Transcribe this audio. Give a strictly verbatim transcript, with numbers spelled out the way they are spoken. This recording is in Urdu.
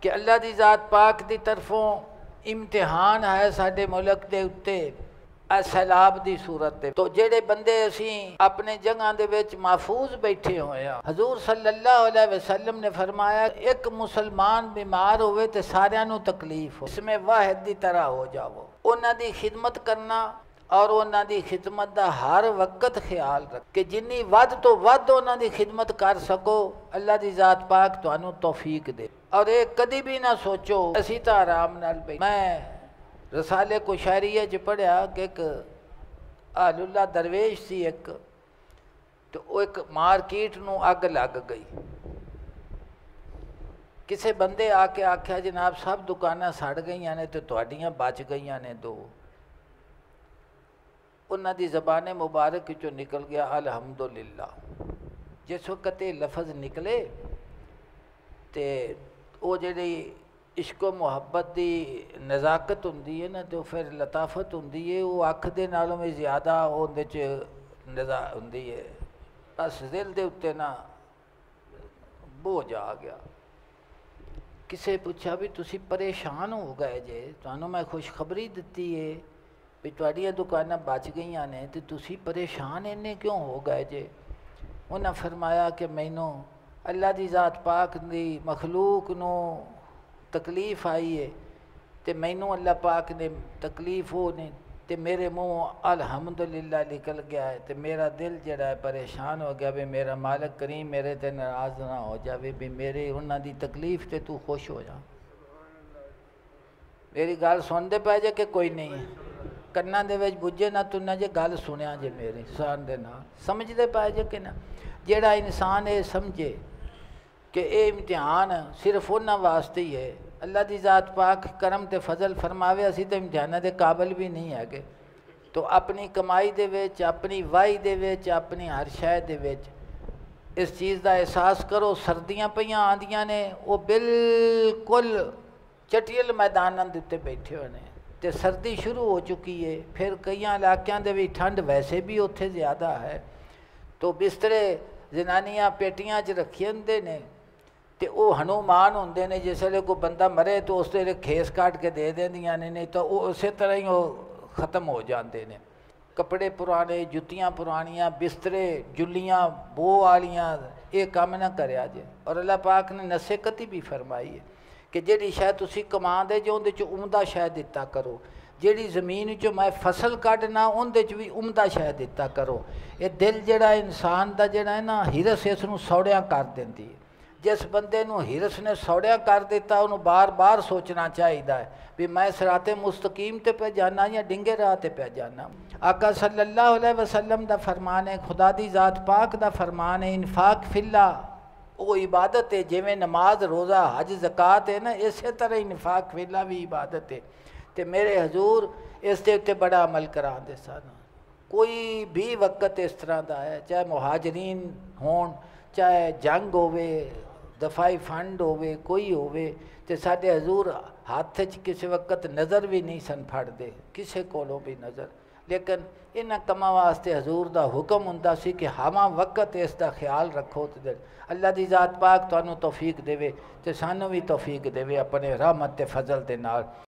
کہ اللہ دی ذات پاک دی طرفوں امتحان ہے ساڈے ملک دے اتے سیلاب دی صورت دے تو جڑے بندے اسی اپنے جگہ دے وچ محفوظ بیٹھے ہوئے ہیں، حضور صلی اللہ علیہ وسلم نے فرمایا ایک مسلمان بیمار ہوئے تے ساریاں نو تکلیف ہو، اس میں واحد دی طرح ہو جاؤ، انہاں دی خدمت کرنا اور انہاں دی خدمت دا ہر وقت خیال رکھ کہ جنی ود تو ود انہاں دی خدمت کر سکو، اللہ دی ذات پاک تانوں توفیق دے۔ اور ایک کدی بھی نہ سوچو اسی تا آرام نال پئی۔ میں رسالے کو شاعریہ چ پڑھیا کہ ایک اہل اللہ درویش سی ایک تو وہ ایک مارکیٹ نو اگ لگ گئی، کسے بندے آ کے آکھیا جناب سب دکاناں سڑ گئیاں نے تو تہاڈیاں بچ گئیاں نے دو، انہاں دی زبان مبارک چوں نکل گیا الحمدللہ۔ جس وقت یہ لفظ نکلے تے وہ جڑی عشق و محبت دی نزاکت ہوندی ہے نا تو پھر لطافت ہوندی ہے، وہ اکھ دے نالوں میں زیادہ اندے چ نزا ہوندی ہے، بس دل دے اتے نا بوجھ آ گیا۔ کسے پوچھا بھی تسی پریشان ہو گئے جے، تانوں میں خوشخبری دتی ہے بھی تہاڈیاں دکاناں بچ گئیاں نے تے تسی پریشان اینے کیوں ہو گئے جے؟ انہاں فرمایا کہ مینوں اللہ دی ذات پاک دی مخلوق نو تکلیف آئی ہے تے مینوں اللہ پاک نے تکلیف ہو نے تے میرے منہ الحمدللہ نکل گیا ہے تے میرا دل جڑا ہے پریشان ہو گیا بھی میرا مالک کریم میرے تے ناراض نہ ہو جاوے بھی میرے انہاں دی تکلیف تے تو خوش ہو جا۔ میری گل سن دے پے جے کہ کوئی نہیں ہے، کناں دے وچ بجے نہ تو نہ جے گل سنیا جے میری سان دے نال سمجھ دے پے جے کہ نہ۔ جیڑا انسان یہ سمجھے کہ اے امتحان صرف انہاں واسطے ہی ہے، اللہ دی ذات پاک کرم تے فضل فرماوے اسی تے امتحانہ دے قابل بھی نہیں ہے کہ تو اپنی کمائی دے وچ اپنی وائی دے وچ اپنی ہر شے دے وچ اس چیز دا احساس کرو۔ سردیاں پیاں آندیاں نے وہ بالکل چٹیل میداناں دے تے بیٹھے ہوئے نے تے سردی شروع ہو چکی ہے، پھر کئی علاقیاں دے بھی ٹھنڈ ویسے بھی اتھے زیادہ ہے تو بسترے زنانیاں پیٹیاں چ رکھے ہوندے نے تے او ہنومان ہوندے نے، جس ویلے کوئی بندہ مرے تو اس ویلے کھیس کاٹ کے دے دیندیاں نے، نہیں تو وہ اسی طرح ہی وہ ختم ہو جاندے نے۔ کپڑے پرانے، جتیاں پرانیاں، بسترے جلیاں بو والیاں، یہ کام نہ کریا جے۔ اور اللہ پاک نے نصیحت بھی فرمائی ہے کہ جیڑی شے تسی کما دے جو اندے چ عمدہ شے دتا کرو، جیڑی زمین چ میں فصل کڈنا اندے چ بھی عمدہ شے دتا کرو۔ یہ دل جڑا انسان دا جڑا ہے نا ہرس اس نو سوڑیاں کر دیندی ہے۔ جس بندے نو ہرس نے سوڑیاں کر دیتا انہوں بار بار سوچنا چاہیے ہے بھی میں صراط مستقیم تے پہ جانا یا ڈنگے راہ تے پہ جانا۔ آقا صلی اللہ علیہ وسلم دا فرمان ہے، خدا دی ذات پاک دا فرمان ہے، انفاق فی اللہ وہ عبادت ہے، جویں نماز روزہ حج زکوٰۃ ہے نا اسی طرح انفاق فی اللہ بھی عبادت ہے۔ تے میرے حضور اس دے تے بڑا عمل کرا دے سن، کوئی بھی وقت اس طرح دا ہے چاہے مہاجرین ہون چاہے جنگ ہوئے دفاعی فنڈ ہوئے کوئی ہوئے تے ساڈے حضور ہاتھ چ کسی وقت نظر بھی نہیں سن پھڑ دے کسے کولوں بھی نظر، لیکن انہاں کماں واسطے حضور دا حکم ہوندا سی کہ ہمہ وقت اس دا خیال رکھو تے اللہ دی ذات پاک تانوں توفیق دے تے سانوں بھی توفیق دے اپنے رحمت تے فضل دے نال۔